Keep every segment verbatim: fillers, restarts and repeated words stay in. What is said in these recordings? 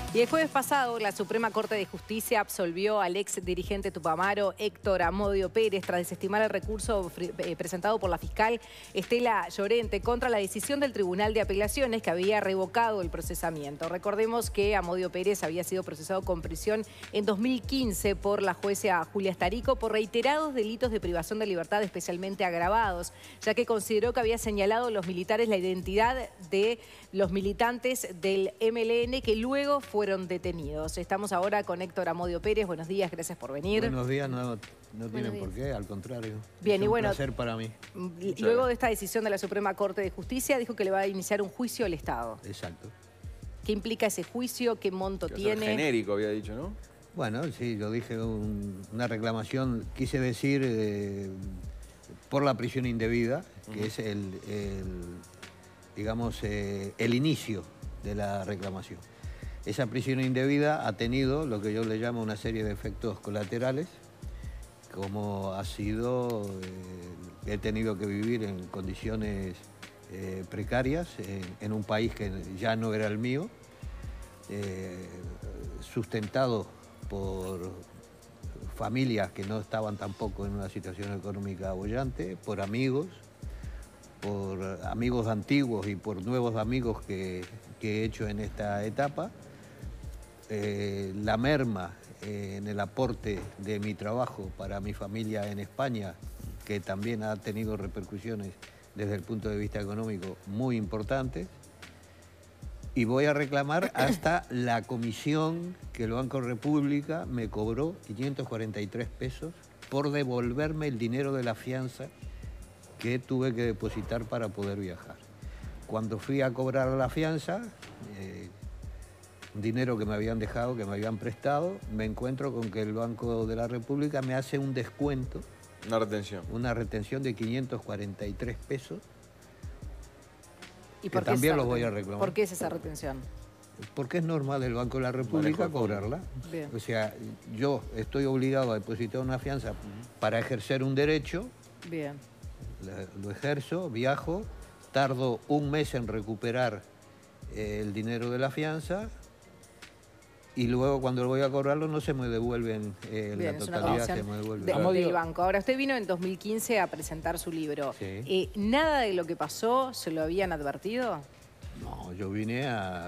Y el jueves pasado, la Suprema Corte de Justicia absolvió al ex dirigente tupamaro Héctor Amodio Pérez tras desestimar el recurso eh, presentado por la fiscal Estela Llorente contra la decisión del Tribunal de Apelaciones que había revocado el procesamiento. Recordemos que Amodio Pérez había sido procesado con prisión en dos mil quince por la jueza Julia Starico por reiterados delitos de privación de libertad especialmente agravados, ya que consideró que había señalado a los militares la identidad de los militantes del M L N que luego fueron detenidos. Estamos ahora con Héctor Amodio Pérez. Buenos días, gracias por venir. Buenos días, no, no tienen por qué, al contrario. Bien, es y un bueno, placer para mí. Luego de esta decisión de la Suprema Corte de Justicia, dijo que le va a iniciar un juicio al Estado. Exacto. ¿Qué implica ese juicio? ¿Qué monto que tiene? Genérico, había dicho, ¿no? Bueno, sí, yo dije un, una reclamación, quise decir eh, por la prisión indebida, que uh-huh. es el, el digamos, eh, el inicio de la reclamación. Esa prisión indebida ha tenido lo que yo le llamo una serie de efectos colaterales, como ha sido, eh, he tenido que vivir en condiciones eh, precarias, en, en un país que ya no era el mío, eh, sustentado por familias que no estaban tampoco en una situación económica boyante, por amigos, por amigos antiguos y por nuevos amigos que, que he hecho en esta etapa. Eh, la merma eh, en el aporte de mi trabajo para mi familia en España, que también ha tenido repercusiones desde el punto de vista económico muy importantes. Y voy a reclamar hasta la comisión que el Banco República me cobró quinientos cuarenta y tres pesos por devolverme el dinero de la fianza que tuve que depositar para poder viajar. Cuando fui a cobrar la fianza, eh, dinero que me habían dejado, que me habían prestado, me encuentro con que el Banco de la República me hace un descuento. Una retención. Una retención de quinientos cuarenta y tres pesos. ¿Y por que qué también esa, los voy a reclamar. ¿Por qué es esa retención? Porque es normal del Banco de la República cobrarla. Bien. O sea, yo estoy obligado a depositar una fianza para ejercer un derecho. Bien. Lo ejerzo, viajo, tardo un mes en recuperar el dinero de la fianza y luego cuando lo voy a cobrarlo no se me devuelven eh, Bien, la totalidad, se me devuelve. De, claro. Del banco. Ahora, usted vino en dos mil quince a presentar su libro. Sí. Eh, ¿Nada de lo que pasó se lo habían advertido? No, yo vine a,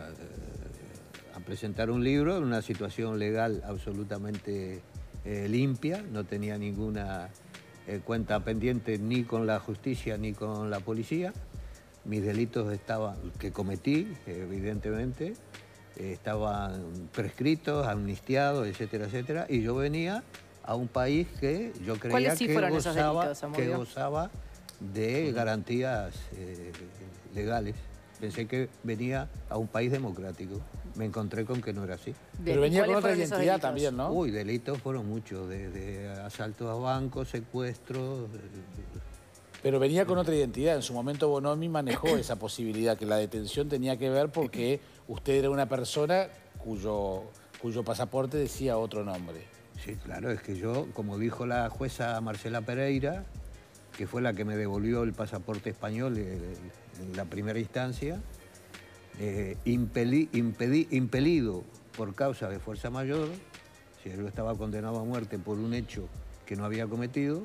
a presentar un libro en una situación legal absolutamente eh, limpia, no tenía ninguna eh, cuenta pendiente ni con la justicia ni con la policía. Mis delitos estaban, que cometí, evidentemente, estaban prescritos, amnistiados, etcétera, etcétera, y yo venía a un país que yo creía sí que, gozaba, delitos, que gozaba de garantías eh, legales. Pensé que venía a un país democrático. Me encontré con que no era así. Bien, pero venía con otra identidad también, ¿no? Uy, delitos fueron muchos, desde asaltos a bancos, secuestros. Pero venía con otra identidad. En su momento Bonomi manejó esa posibilidad, que la detención tenía que ver porque usted era una persona cuyo, cuyo pasaporte decía otro nombre. Sí, claro, es que yo, como dijo la jueza Marcela Pereira, que fue la que me devolvió el pasaporte español en la primera instancia, eh, impeli, impedi, impelido por causa de fuerza mayor, si yo estaba condenado a muerte por un hecho que no había cometido,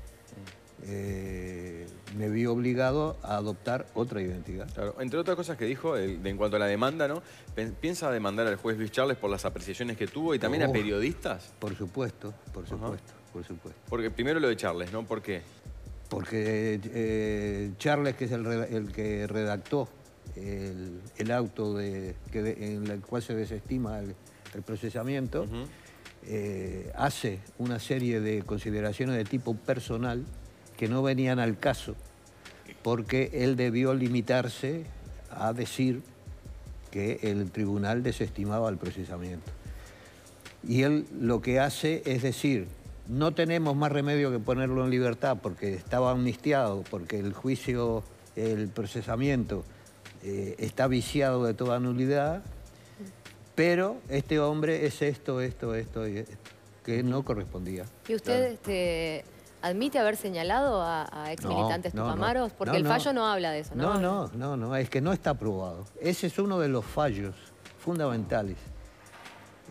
Eh, me vi obligado a adoptar otra identidad. Claro, entre otras cosas que dijo, el, de, en cuanto a la demanda, ¿no? ¿Piensa demandar al juez Luis Charles por las apreciaciones que tuvo y también oh, a periodistas? Por supuesto, por supuesto, uh-huh. por supuesto. Porque primero lo de Charles, ¿no? ¿Por qué? Porque eh, Charles, que es el, el que redactó el, el auto de, que de, en el cual se desestima el, el procesamiento, uh-huh. eh, hace una serie de consideraciones de tipo personal que no venían al caso, porque él debió limitarse a decir que el tribunal desestimaba el procesamiento. Y él lo que hace es decir, no tenemos más remedio que ponerlo en libertad porque estaba amnistiado, porque el juicio, el procesamiento eh, está viciado de toda nulidad, pero este hombre es esto, esto, esto y esto, que no correspondía. ¿Y usted claro. este, admite haber señalado a, a ex militantes no, no, tupamaros? no, Porque no, el fallo no. no habla de eso, ¿no? No, no, no, no, es que no está aprobado. Ese es uno de los fallos fundamentales.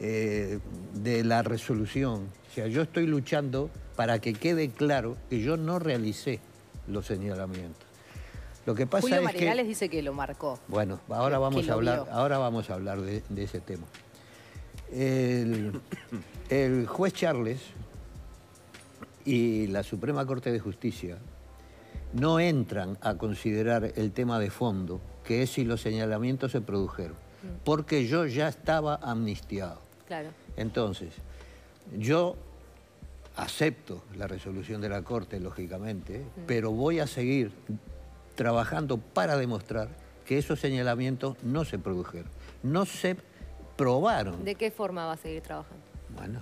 eh, de la resolución. O sea, yo estoy luchando para que quede claro que yo no realicé los señalamientos. Lo que pasa Julio es Marenales que... dice que lo marcó. Bueno, ahora que vamos, lo a hablar, vio. ahora vamos a hablar de, de ese tema. El, el juez Charles y la Suprema Corte de Justicia no entran a considerar el tema de fondo, que es si los señalamientos se produjeron, porque yo ya estaba amnistiado. Claro. Entonces, yo acepto la resolución de la Corte, lógicamente, mm. pero voy a seguir trabajando para demostrar que esos señalamientos no se produjeron, no se probaron. ¿De qué forma va a seguir trabajando? Bueno,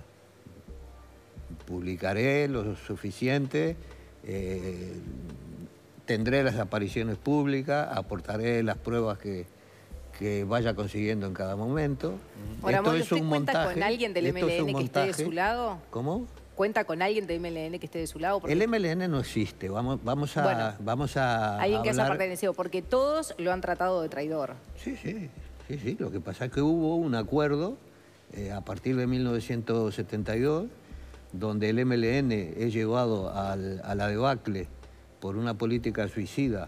publicaré lo suficiente, eh, tendré las apariciones públicas, aportaré las pruebas que, que vaya consiguiendo en cada momento. Ahora, Esto Modio, es ¿usted un cuenta montaje, con alguien del esto M L es un N que esté de montaje. su lado? ¿Cómo? ¿Cuenta con alguien del M L N que esté de su lado? Porque El M L N no existe, vamos, vamos a, Bueno, vamos a alguien que haya hablar... pertenecido, porque todos lo han tratado de traidor. Sí, sí, sí, sí. Lo que pasa es que hubo un acuerdo eh, a partir de mil novecientos setenta y dos, donde el M L N es llevado al, a la debacle por una política suicida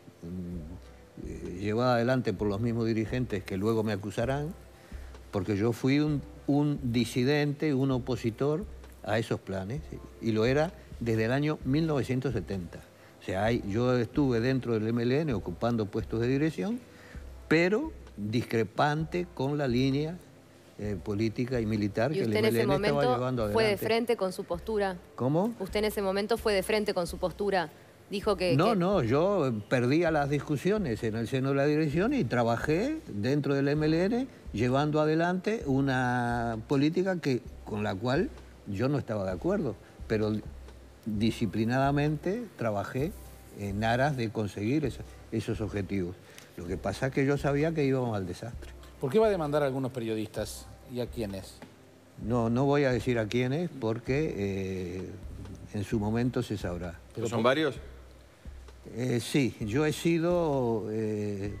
mmm, eh, llevada adelante por los mismos dirigentes que luego me acusarán, porque yo fui un, un disidente, un opositor a esos planes, y lo era desde el año mil novecientos setenta. O sea, hay, yo estuve dentro del M L N ocupando puestos de dirección, pero discrepante con la línea eh, política y militar ¿Y que el usted en M L N ese estaba llevando momento adelante. fue de frente con su postura? ¿Cómo? ¿Usted en ese momento fue de frente con su postura? Dijo que... No, que... no, yo perdía las discusiones en el seno de la dirección y trabajé dentro del M L N llevando adelante una política que, con la cual yo no estaba de acuerdo, pero disciplinadamente trabajé en aras de conseguir esa, esos objetivos. Lo que pasa es que yo sabía que íbamos al desastre. ¿Por qué va a demandar a algunos periodistas y a quiénes? No, no voy a decir a quiénes porque eh, en su momento se sabrá. ¿Pero son varios? Eh, sí, yo he sido eh,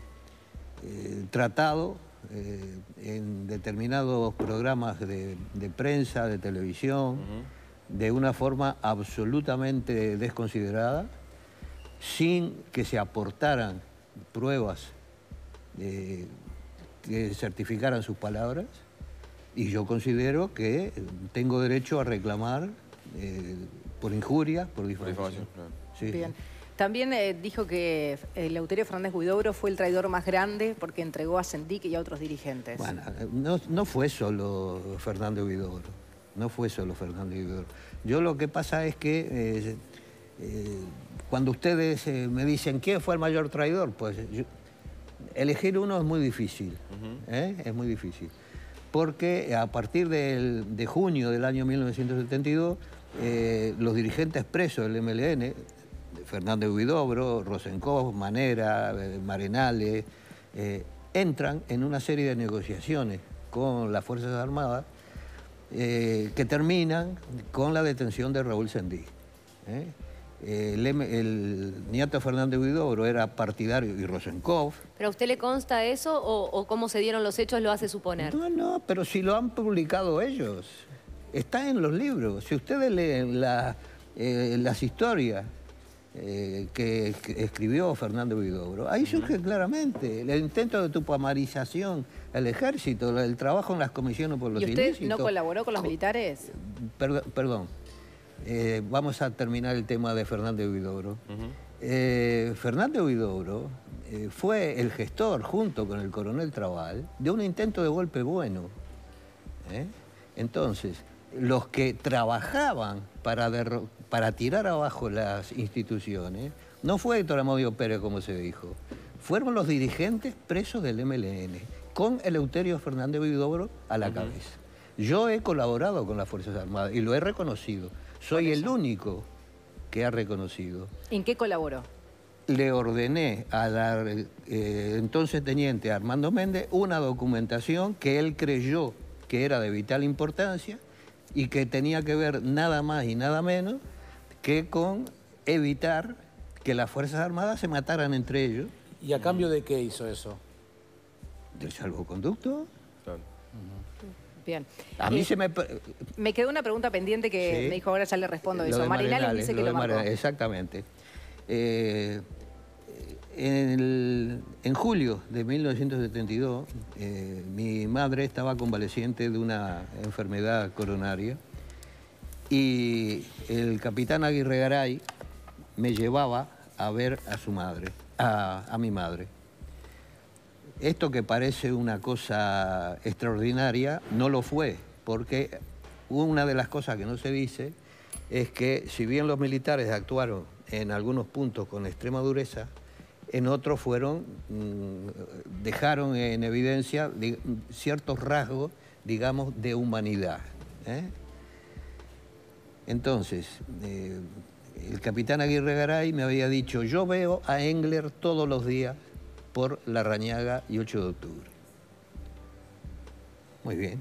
eh, tratado eh, en determinados programas de, de prensa, de televisión, uh-huh. de una forma absolutamente desconsiderada, sin que se aportaran pruebas eh, que certificaran sus palabras, y yo considero que tengo derecho a reclamar eh, por injuria, por difamación. Claro. Sí, Bien. sí. También eh, dijo que Eleuterio Fernández Huidobro fue el traidor más grande porque entregó a Sendik y a otros dirigentes. Bueno, no, no fue solo Fernández Huidobro, no fue solo Fernández Huidobro. Yo lo que pasa es que eh, eh, cuando ustedes eh, me dicen quién fue el mayor traidor, pues yo, elegir uno es muy difícil, uh-huh. ¿eh? es muy difícil. Porque a partir del, de junio del año mil novecientos setenta y dos, eh, los dirigentes presos del M L N, Fernández Huidobro, Rosenkopf, Manera, eh, Marenales, eh, entran en una serie de negociaciones con las Fuerzas Armadas eh, que terminan con la detención de Raúl Sendik. ¿eh? El, el nieto Fernández Huidobro era partidario, y Rosenkopf. ¿Pero a usted le consta eso o, o cómo se dieron los hechos lo hace suponer? No, no, pero si lo han publicado ellos. Está en los libros. Si ustedes leen la, eh, las historias eh, que, que escribió Fernández Huidobro, ahí surge claramente el intento de tupamarización al ejército, el trabajo en las comisiones por los ilícitos. ¿Y usted ilícitos. no colaboró con los militares? Perdón. perdón. Eh, vamos a terminar el tema de Fernández Huidobro. Uh-huh. eh, Fernández Huidobro eh, fue el gestor, junto con el coronel Trabal, de un intento de golpe bueno. ¿eh? Entonces, los que trabajaban para, para tirar abajo las instituciones, no fue Héctor Amodio Pérez, como se dijo, fueron los dirigentes presos del M L N, con Eleuterio Fernández Huidobro a la uh-huh. cabeza. Yo he colaborado con las Fuerzas Armadas y lo he reconocido. Soy el único que ha reconocido. ¿En qué colaboró? Le ordené a la eh, entonces teniente Armando Méndez una documentación que él creyó que era de vital importancia y que tenía que ver nada más y nada menos que con evitar que las Fuerzas Armadas se mataran entre ellos. ¿Y a cambio de qué hizo eso? ¿De salvoconducto? Claro. Uh-huh. Bien. A mí Eh, se me... Me quedó una pregunta pendiente que Sí. me dijo ahora, ya le respondo Lo eso. de Marinales Marenales, dice que lo lo de marcó. Mare- Exactamente. Eh, en, el- en julio de mil novecientos setenta y dos, eh, mi madre estaba convaleciente de una enfermedad coronaria y el capitán Aguirre Garay me llevaba a ver a su madre, a, a mi madre. Esto que parece una cosa extraordinaria, no lo fue, porque una de las cosas que no se dice es que si bien los militares actuaron en algunos puntos con extrema dureza, en otros fueron, mmm, dejaron en evidencia di- ciertos rasgos, digamos, de humanidad, ¿eh? Entonces, eh, el capitán Aguirre Garay me había dicho, yo veo a Engler todos los días por Larrañaga y ocho de octubre. Muy bien.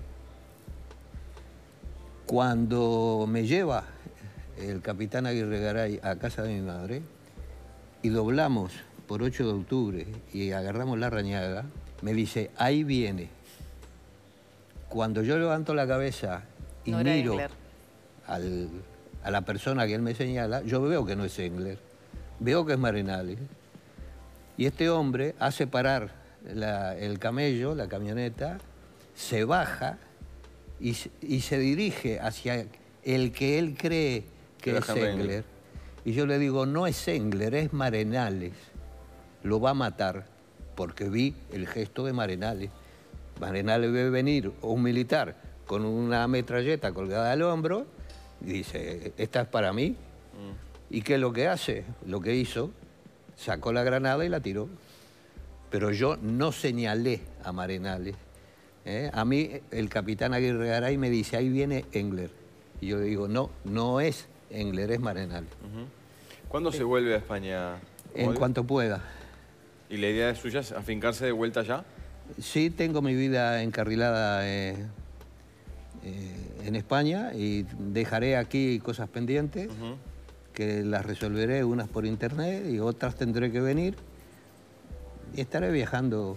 Cuando me lleva el capitán Aguirre Garay a casa de mi madre y doblamos por ocho de octubre y agarramos Larrañaga, me dice, ahí viene. Cuando yo levanto la cabeza y No era miro Engler. al, a la persona que él me señala, yo veo que no es Engler, veo que es Marenales. Y este hombre hace parar la- el camello, la camioneta, se baja y, se- y se dirige hacia el que él cree que Que es era Henry Engler. Engler. Y yo le digo, no es Engler, es Marenales. Lo va a matar, porque vi el gesto de Marenales. Marenales ve venir un militar con una metralleta colgada al hombro y dice, ¿esta es para mí? Mm. ¿Y qué es lo que hace? Lo que hizo, sacó la granada y la tiró. Pero yo no señalé a Marenales. ¿eh? A mí el capitán Aguirre Garay me dice, ahí viene Engler. Y yo le digo, no, no es Engler, es Marenales. Ujú. ¿Cuándo se vuelve a España? En Odio? cuanto pueda. ¿Y la idea suya es afincarse de vuelta allá? Sí, tengo mi vida encarrilada eh, eh, en España y dejaré aquí cosas pendientes, Ujú. que las resolveré unas por internet y otras tendré que venir. Y estaré viajando.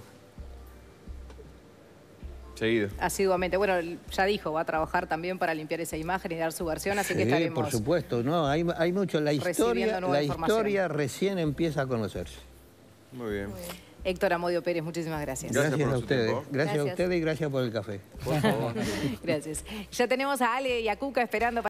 Seguido. Asiduamente. Bueno, ya dijo, va a trabajar también para limpiar esa imagen y dar su versión, así que Sí, estaremos... por supuesto, no, hay, hay mucho. La recibiendo historia, nueva la información. historia recién empieza a conocerse. Muy bien. Héctor Amodio Pérez, muchísimas gracias. Gracias Gracias, por a su ustedes. tiempo. Gracias, Gracias. a ustedes y gracias por el café. Por favor. Gracias. Ya tenemos a Ale y a Cuca esperando para...